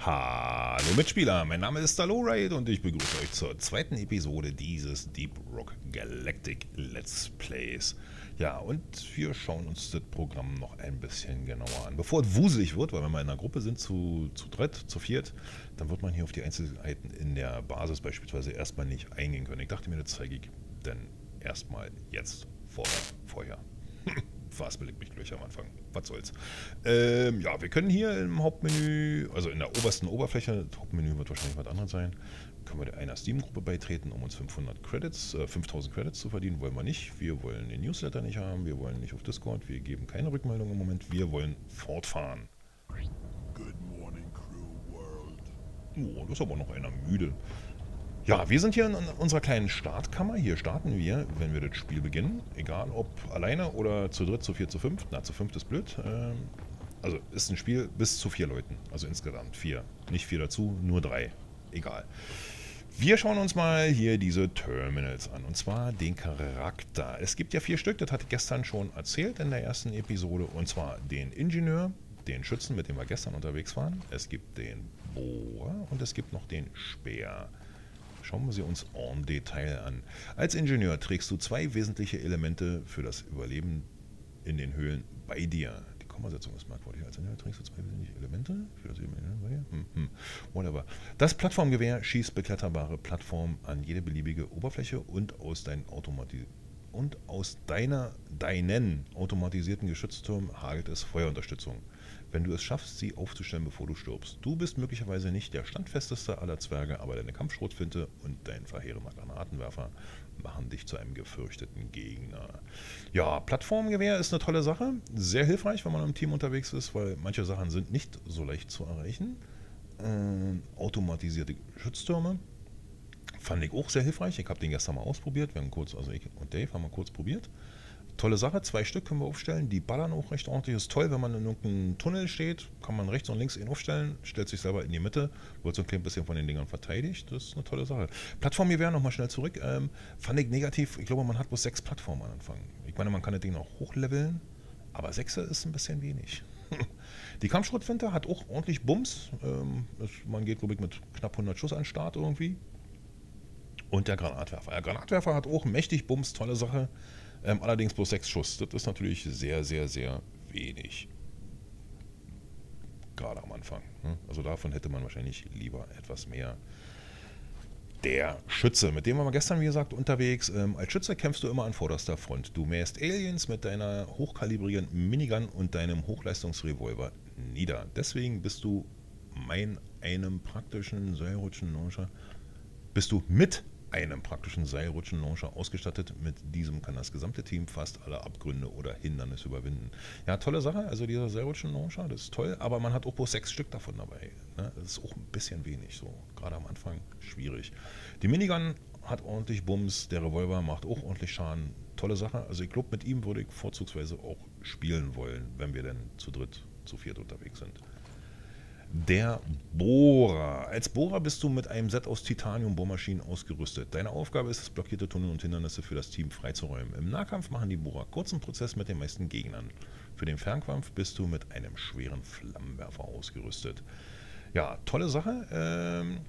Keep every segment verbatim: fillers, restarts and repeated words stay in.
Hallo Mitspieler, mein Name ist Stalloride und ich begrüße euch zur zweiten Episode dieses Deep Rock Galactic Let's Plays. Ja, und wir schauen uns das Programm noch ein bisschen genauer an. Bevor es wuselig wird, weil wenn wir in einer Gruppe sind, zu, zu dritt, zu viert, dann wird man hier auf die Einzelheiten in der Basis beispielsweise erstmal nicht eingehen können. Ich dachte mir, das zeige ich dann erstmal jetzt vorher. vorher. Was belegt mich gleich am Anfang. Was soll's. Ähm, ja, wir können hier im Hauptmenü, also in der obersten Oberfläche, das Hauptmenü wird wahrscheinlich was anderes sein, können wir einer Steam-Gruppe beitreten, um uns fünfhundert Credits, äh, fünftausend Credits zu verdienen. Wollen wir nicht. Wir wollen den Newsletter nicht haben. Wir wollen nicht auf Discord. Wir geben keine Rückmeldung im Moment. Wir wollen fortfahren. Good morning, crew world. Oh, da ist aber noch einer müde. Ja, wir sind hier in unserer kleinen Startkammer. Hier starten wir, wenn wir das Spiel beginnen. Egal ob alleine oder zu dritt, zu vier, zu fünf. Na, zu fünft ist blöd. Ähm, also ist ein Spiel bis zu vier Leuten. Also insgesamt vier. Nicht vier dazu, nur drei. Egal. Wir schauen uns mal hier diese Terminals an. Und zwar den Charakter. Es gibt ja vier Stück, das hatte ich gestern schon erzählt in der ersten Episode. Und zwar den Ingenieur, den Schützen, mit dem wir gestern unterwegs waren. Es gibt den Bohrer und es gibt noch den Speer. Schauen wir sie uns en Detail an. Als Ingenieur trägst du zwei wesentliche Elemente für das Überleben in den Höhlen bei dir. Die Kommasetzung ist merkwürdig. Als Ingenieur trägst du zwei wesentliche Elemente für das Überleben bei dir. Hm, hm. Whatever. Das Plattformgewehr schießt bekletterbare Plattformen an jede beliebige Oberfläche und aus, dein Automati und aus deiner, deinen automatisierten Geschützturm hagelt es Feuerunterstützung. Wenn du es schaffst, sie aufzustellen, bevor du stirbst. Du bist möglicherweise nicht der standfesteste aller Zwerge, aber deine Kampfschrotflinte und dein verheerender Granatenwerfer machen dich zu einem gefürchteten Gegner. Ja, Plattformgewehr ist eine tolle Sache. Sehr hilfreich, wenn man im Team unterwegs ist, weil manche Sachen sind nicht so leicht zu erreichen. Ähm, automatisierte Geschütztürme fand ich auch sehr hilfreich. Ich habe den gestern mal ausprobiert. Wir haben kurz, also ich und Dave haben mal kurz probiert. Tolle Sache, zwei Stück können wir aufstellen, die ballern auch recht ordentlich. Ist toll, wenn man in irgendeinem Tunnel steht, kann man rechts und links ihn aufstellen, stellt sich selber in die Mitte, wird so ein klein bisschen von den Dingern verteidigt. Das ist eine tolle Sache. Plattformgewehr, nochmal schnell zurück, ähm, fand ich negativ. Ich glaube, man hat bloß sechs Plattformen am Anfang. Ich meine, man kann das Ding auch hochleveln, aber sechs ist ein bisschen wenig. Die Kampfschrotflinte hat auch ordentlich Bums. Ähm, das, man geht, glaube ich, mit knapp hundert Schuss an den Start irgendwie. Und der Granatwerfer. Der Granatwerfer hat auch mächtig Bums, tolle Sache. Ähm, allerdings bloß sechs Schuss. Das ist natürlich sehr, sehr, sehr wenig. Gerade am Anfang. Ne? Also davon hätte man wahrscheinlich lieber etwas mehr. Der Schütze, mit dem waren wir gestern, wie gesagt, unterwegs. Ähm, als Schütze kämpfst du immer an vorderster Front. Du mähst Aliens mit deiner hochkalibrigen Minigun und deinem Hochleistungsrevolver nieder. Deswegen bist du mein einem praktischen Seilrutschen-Launcher, bist du mit einem praktischen Seilrutschen-Launcher ausgestattet. Mit diesem kann das gesamte Team fast alle Abgründe oder Hindernisse überwinden. Ja, tolle Sache, also dieser Seilrutschen-Launcher, das ist toll, aber man hat auch bloß sechs Stück davon dabei. Ne? Das ist auch ein bisschen wenig, so gerade am Anfang schwierig. Die Minigun hat ordentlich Bums, der Revolver macht auch ordentlich Schaden. Tolle Sache, also ich glaube, mit ihm würde ich vorzugsweise auch spielen wollen, wenn wir denn zu dritt, zu viert unterwegs sind. Der Bohrer. Als Bohrer bist du mit einem Set aus Titanium-Bohrmaschinen ausgerüstet. Deine Aufgabe ist es, blockierte Tunnel und Hindernisse für das Team freizuräumen. Im Nahkampf machen die Bohrer kurzen Prozess mit den meisten Gegnern. Für den Fernkampf bist du mit einem schweren Flammenwerfer ausgerüstet. Ja, tolle Sache. Ähm,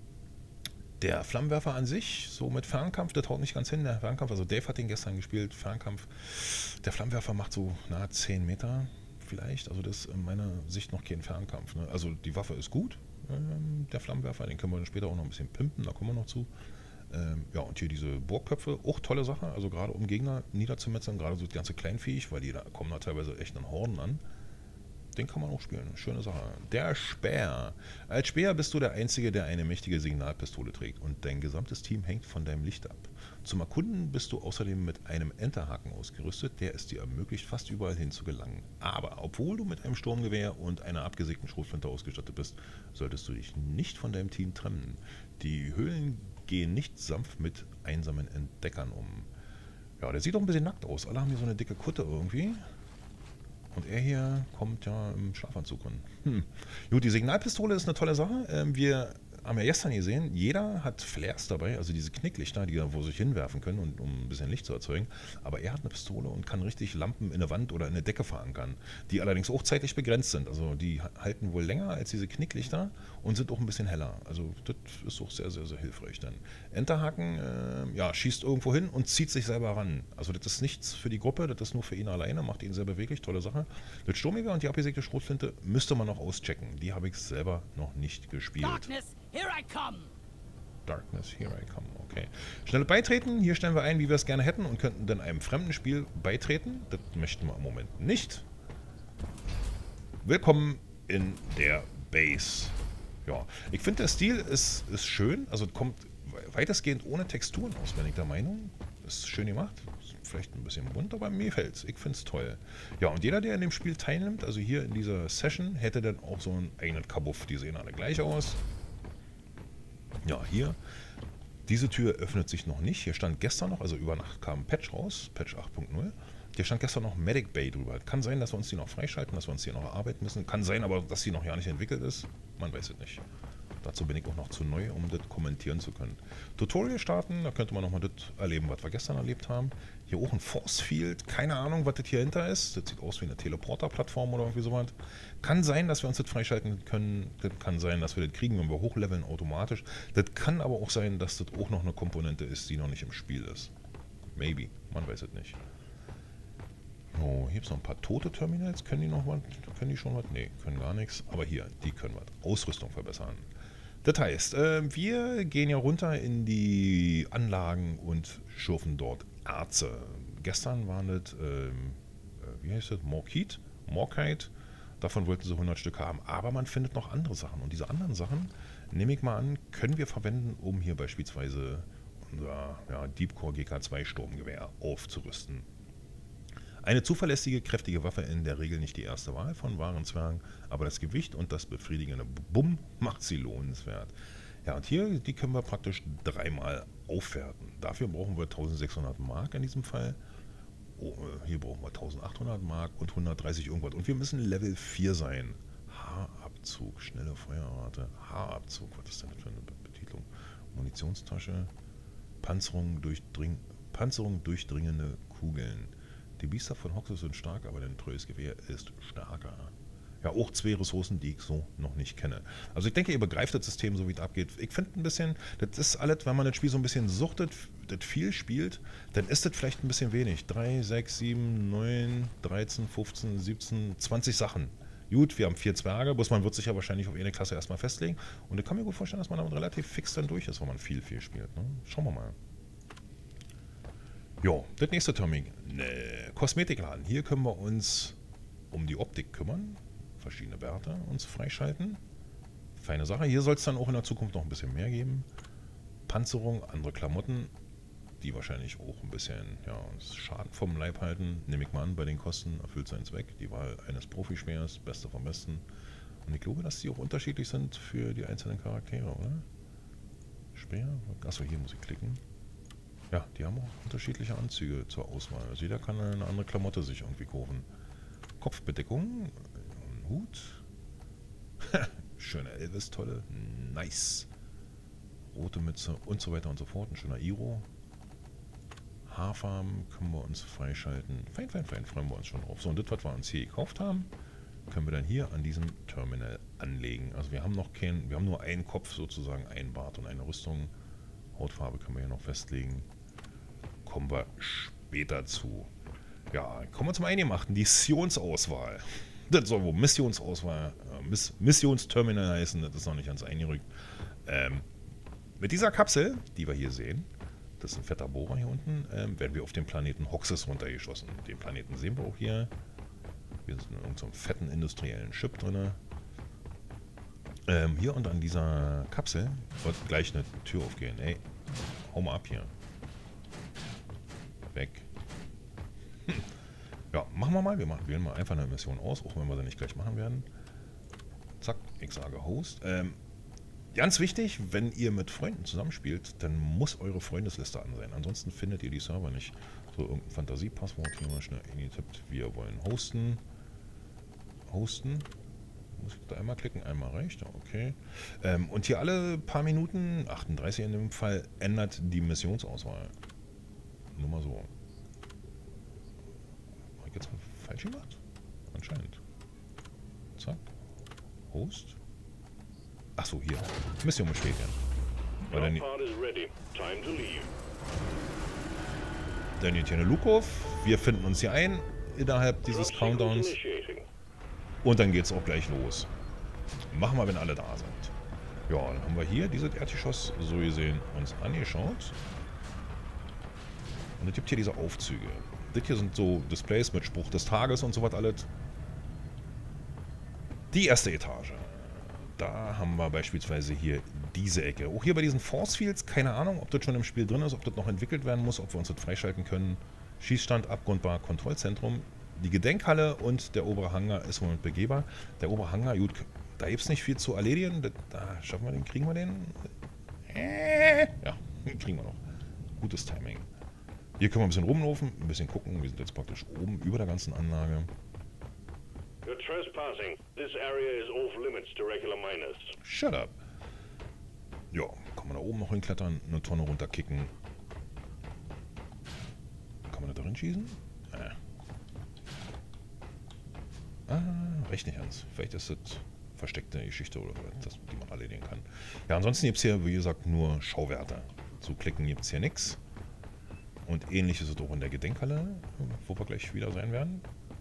der Flammenwerfer an sich, so mit Fernkampf, das haut nicht ganz hin. Der Fernkampf, also Dave hat den gestern gespielt, Fernkampf. Der Flammenwerfer macht so nahe zehn Meter. Vielleicht, also das ist in meiner Sicht noch kein Fernkampf. Ne? Also die Waffe ist gut, ähm, der Flammenwerfer, den können wir dann später auch noch ein bisschen pimpen, da kommen wir noch zu. Ähm, ja, und hier diese Bohrköpfe, auch tolle Sache, also gerade um Gegner niederzumetzeln, gerade so das ganze Kleinviech, weil die da kommen da teilweise echt in Horden an. Den kann man auch spielen, schöne Sache. Der Speer. Als Speer bist du der Einzige, der eine mächtige Signalpistole trägt und dein gesamtes Team hängt von deinem Licht ab. Zum Erkunden bist du außerdem mit einem Enterhaken ausgerüstet, der es dir ermöglicht, fast überall hin zu gelangen. Aber obwohl du mit einem Sturmgewehr und einer abgesägten Schrotflinte ausgestattet bist, solltest du dich nicht von deinem Team trennen. Die Höhlen gehen nicht sanft mit einsamen Entdeckern um. Ja, der sieht doch ein bisschen nackt aus. Alle haben hier so eine dicke Kutte irgendwie. Und er hier kommt ja im Schlafanzug ran. Hm. Gut, die Signalpistole ist eine tolle Sache. Ähm, wir haben wir gestern gesehen, jeder hat Flares dabei, also diese Knicklichter, die da wo sich hinwerfen können, und, um ein bisschen Licht zu erzeugen. Aber er hat eine Pistole und kann richtig Lampen in eine Wand oder in eine Decke verankern, die allerdings auch zeitlich begrenzt sind. Also die halten wohl länger als diese Knicklichter und sind auch ein bisschen heller. Also das ist auch sehr, sehr, sehr hilfreich dann. Enterhaken, äh, ja, schießt irgendwo hin und zieht sich selber ran. Also das ist nichts für die Gruppe, das ist nur für ihn alleine, macht ihn sehr beweglich, tolle Sache. Das Sturmgewehr und die abgesägte Schrotflinte müsste man noch auschecken. Die habe ich selber noch nicht gespielt. Darkness, here I come. Darkness, here I come, okay. Schnelle Beitreten, hier stellen wir ein, wie wir es gerne hätten und könnten dann einem fremden Spiel beitreten. Das möchten wir im Moment nicht. Willkommen in der Base. Ja, ich finde der Stil ist, ist schön, also kommt weitestgehend ohne Texturen aus, bin ich der Meinung. Ist schön gemacht, ist vielleicht ein bisschen bunt, aber mir fällt's. Ich finde es toll. Ja, und jeder, der in dem Spiel teilnimmt, also hier in dieser Session, hätte dann auch so einen eigenen Kabuff. Die sehen alle gleich aus. Ja, hier. Diese Tür öffnet sich noch nicht. Hier stand gestern noch, also über Nacht kam ein Patch raus, Patch acht Punkt null. Hier stand gestern noch Medic Bay drüber. Kann sein, dass wir uns die noch freischalten, dass wir uns die noch erarbeiten müssen. Kann sein, aber dass die noch gar nicht entwickelt ist. Man weiß es nicht. Dazu bin ich auch noch zu neu, um das kommentieren zu können. Tutorial starten, da könnte man nochmal das erleben, was wir gestern erlebt haben. Hier auch ein Force Field, keine Ahnung, was das hier hinter ist. Das sieht aus wie eine Teleporter-Plattform oder irgendwie sowas. Kann sein, dass wir uns das freischalten können. Das kann sein, dass wir das kriegen, wenn wir hochleveln automatisch. Das kann aber auch sein, dass das auch noch eine Komponente ist, die noch nicht im Spiel ist. Maybe, man weiß es nicht. Oh, hier gibt es noch ein paar tote Terminals. Können die noch was? Können die schon was? Nee, können gar nichts. Aber hier, die können was. Ausrüstung verbessern. Das heißt, äh, wir gehen ja runter in die Anlagen und schürfen dort Erze. Gestern waren das, ähm, äh, wie heißt das, Morkite? Morkite. Davon wollten sie hundert Stück haben. Aber man findet noch andere Sachen. Und diese anderen Sachen, nehme ich mal an, können wir verwenden, um hier beispielsweise unser ja, Deepcore G K zwei Sturmgewehr aufzurüsten. Eine zuverlässige, kräftige Waffe, in der Regel nicht die erste Wahl von wahren Zwergen, aber das Gewicht und das befriedigende Bumm macht sie lohnenswert. Ja, und hier, die können wir praktisch dreimal aufwerten. Dafür brauchen wir eintausendsechshundert Mark in diesem Fall. Oh, hier brauchen wir eintausendachthundert Mark und hundertdreißig irgendwas. Und wir müssen Level vier sein. Haarabzug, schnelle Feuerrate, Haarabzug, was ist denn das für eine Betitlung? Munitionstasche, Panzerung, durchdring, Panzerung durchdringende Kugeln. Die Biester von Hoxus sind stark, aber dein treues Gewehr ist stärker. Ja, auch zwei Ressourcen, die ich so noch nicht kenne. Also ich denke, ihr begreift das System, so wie es abgeht. Ich finde ein bisschen, das ist alles, wenn man das Spiel so ein bisschen suchtet, das viel spielt, dann ist das vielleicht ein bisschen wenig. drei, sechs, sieben, neun, dreizehn, fünfzehn, siebzehn, zwanzig Sachen. Gut, wir haben vier Zwerge, bloß man wird sich ja wahrscheinlich auf eine Klasse erstmal festlegen. Und ich kann mir gut vorstellen, dass man damit relativ fix dann durch ist, wenn man viel, viel spielt. Ne? Schauen wir mal. Jo, das nächste Termin. Ne, Kosmetikladen. Hier können wir uns um die Optik kümmern. Verschiedene Bärte uns freischalten. Feine Sache. Hier soll es dann auch in der Zukunft noch ein bisschen mehr geben. Panzerung, andere Klamotten, die wahrscheinlich auch ein bisschen ja, uns Schaden vom Leib halten. Nehme ich mal an, bei den Kosten erfüllt seinen Zweck. Die Wahl eines Profischwers, beste vom Besten. Und ich glaube, dass die auch unterschiedlich sind für die einzelnen Charaktere, oder? Speer? Achso, hier muss ich klicken. Ja, die haben auch unterschiedliche Anzüge zur Auswahl. Also jeder kann eine andere Klamotte sich irgendwie kaufen. Kopfbedeckung, ein Hut. Schöne Elvis-Tolle, nice. Rote Mütze und so weiter und so fort. Ein schöner Iro. Haarfarben können wir uns freischalten. Fein, fein, fein, freuen wir uns schon drauf. So, und das, was wir uns hier gekauft haben, können wir dann hier an diesem Terminal anlegen. Also wir haben noch keinen, wir haben nur einen Kopf sozusagen, ein Bart und eine Rüstung. Hautfarbe können wir hier noch festlegen. Kommen wir später zu. Ja, kommen wir zum Eingemachten. Die Missionsauswahl. Das soll wohl Missionsauswahl, äh, Miss Missionsterminal heißen. Das ist noch nicht ganz eingerückt. Ähm, mit dieser Kapsel, die wir hier sehen, das ist ein fetter Bohrer hier unten, ähm, werden wir auf den Planeten Hoxus runtergeschossen. Den Planeten sehen wir auch hier. Wir sind in irgendeinem fetten industriellen Chip drin. Ähm, hier und an dieser Kapsel wird gleich eine Tür aufgehen. Ey, hau mal ab hier. Weg. Hm. Ja, machen wir mal. Wir machen, wählen mal einfach eine Mission aus, auch wenn wir sie nicht gleich machen werden. Zack, ich sage Host. Ähm, ganz wichtig, wenn ihr mit Freunden zusammenspielt, dann muss eure Freundesliste an sein. Ansonsten findet ihr die Server nicht. So, irgendein Fantasiepasswort hier mal schnell eingetippt. Wir wollen hosten. Hosten. Muss ich da einmal klicken, einmal reicht, okay. Ähm, und hier alle paar Minuten, achtunddreißig in dem Fall, ändert die Missionsauswahl. Nur mal so. Habe ich jetzt falsch gemacht? Anscheinend. Zack. Host. Achso, hier. Mission bestätigen. Weil dann, dann geht hier eine Luke auf. Wir finden uns hier ein innerhalb dieses Countdowns. Und dann geht's auch gleich los. Machen wir, wenn alle da sind. Ja, dann haben wir hier dieses Erdgeschoss so gesehen uns angeschaut. Und es gibt hier diese Aufzüge. Das hier sind so Displays mit Spruch des Tages und so was alles. Die erste Etage. Da haben wir beispielsweise hier diese Ecke. Auch hier bei diesen Force Fields, keine Ahnung, ob das schon im Spiel drin ist, ob das noch entwickelt werden muss, ob wir uns das freischalten können. Schießstand, Abgrundbar, Kontrollzentrum. Die Gedenkhalle und der obere Hangar ist im Moment begehbar. Der obere Hangar, gut, da gibt es nicht viel zu erledigen. Da, da schaffen wir den, kriegen wir den? Äh, ja, kriegen wir noch. Gutes Timing. Hier können wir ein bisschen rumlaufen, ein bisschen gucken. Wir sind jetzt praktisch oben über der ganzen Anlage. You're trespassing. This area is off limits to regular miners. Shut up. Ja, kann man da oben noch hinklettern, eine Tonne runterkicken. Kann man da drin schießen? Äh. Ah, recht nicht ans. Vielleicht ist das versteckte Geschichte oder das, die man erledigen kann. Ja, ansonsten gibt es hier, wie gesagt, nur Schauwerte. Zu klicken gibt es hier nichts. Und ähnlich ist es auch in der Gedenkhalle, wo wir gleich wieder sein werden.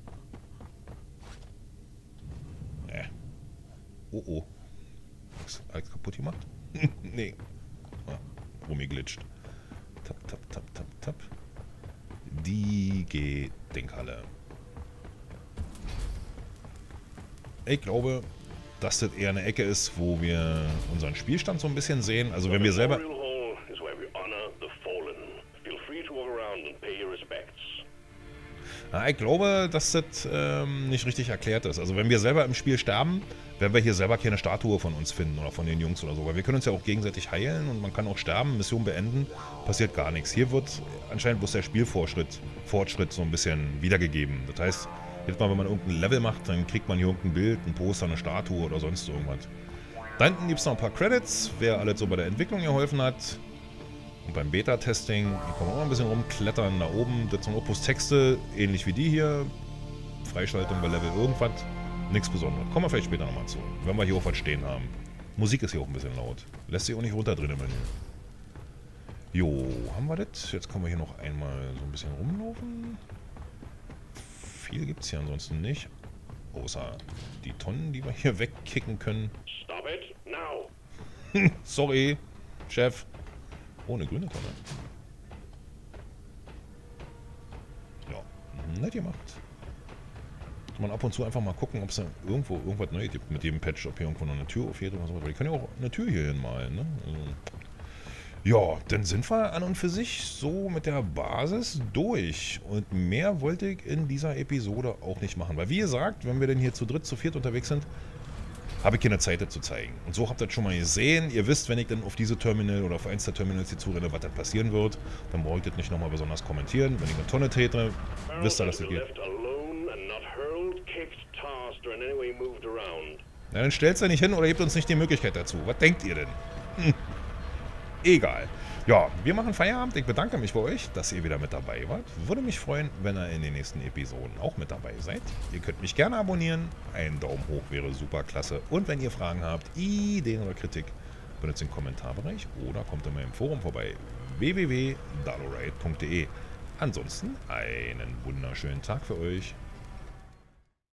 Äh. Oh oh. Ist alles kaputt gemacht? Nee. Ah, rumgeglitscht. Tap, tap, tap, tap, tap. Die Gedenkhalle. Ich glaube, dass das eher eine Ecke ist, wo wir unseren Spielstand so ein bisschen sehen. Also wenn wir selber... Ja, ich glaube, dass das ähm, nicht richtig erklärt ist. Also wenn wir selber im Spiel sterben, werden wir hier selber keine Statue von uns finden oder von den Jungs oder so. Weil wir können uns ja auch gegenseitig heilen und man kann auch sterben, Mission beenden, passiert gar nichts. Hier wird anscheinend bloß der Spielfortschritt Fortschritt so ein bisschen wiedergegeben. Das heißt, jedes Mal, wenn man irgendein Level macht, dann kriegt man hier irgendein Bild, ein Poster, eine Statue oder sonst irgendwas. Da hinten gibt es noch ein paar Credits, wer alles so bei der Entwicklung geholfen hat. Und beim Beta-Testing, hier kann man auch ein bisschen rumklettern, da oben, das sind auch bloß Texte, ähnlich wie die hier. Freischaltung bei Level irgendwas, nichts Besonderes. Kommen wir vielleicht später nochmal zu, wenn wir hier auch was stehen haben. Musik ist hier auch ein bisschen laut, lässt sich auch nicht runterdrehen im Menü. Jo, haben wir das? Jetzt können wir hier noch einmal so ein bisschen rumlaufen. Viel gibt es hier ansonsten nicht, außer die Tonnen, die wir hier wegkicken können. Stop it now. Sorry, Chef. Oh, eine grüne Tonne. Ja, nett gemacht. Kann man ab und zu einfach mal gucken, ob es da irgendwo irgendwas Neues gibt mit dem Patch, ob hier irgendwo noch eine Tür aufgeht oder so. Weil die können ja auch eine Tür hier hinmalen, ne? Also ja, dann sind wir an und für sich so mit der Basis durch. Und mehr wollte ich in dieser Episode auch nicht machen. Weil wie gesagt, wenn wir denn hier zu dritt, zu viert unterwegs sind, habe ich keine Zeit, das zu zeigen. Und so habt ihr das schon mal gesehen. Ihr wisst, wenn ich dann auf diese Terminal oder auf eins der Terminals hier zurenne, was dann passieren wird, dann brauche ich das nicht nochmal besonders kommentieren. Wenn ich eine Tonne trete, wisst ihr, dass das geht. Na, dann stellt's ja nicht hin oder gebt uns nicht die Möglichkeit dazu. Was denkt ihr denn? Hm. Egal. Ja, wir machen Feierabend. Ich bedanke mich bei euch, dass ihr wieder mit dabei wart. Würde mich freuen, wenn ihr in den nächsten Episoden auch mit dabei seid. Ihr könnt mich gerne abonnieren. Ein Daumen hoch wäre super klasse. Und wenn ihr Fragen habt, Ideen oder Kritik, benutzt den Kommentarbereich oder kommt in meinem Forum vorbei. w w w punkt daloride punkt de. Ansonsten einen wunderschönen Tag für euch.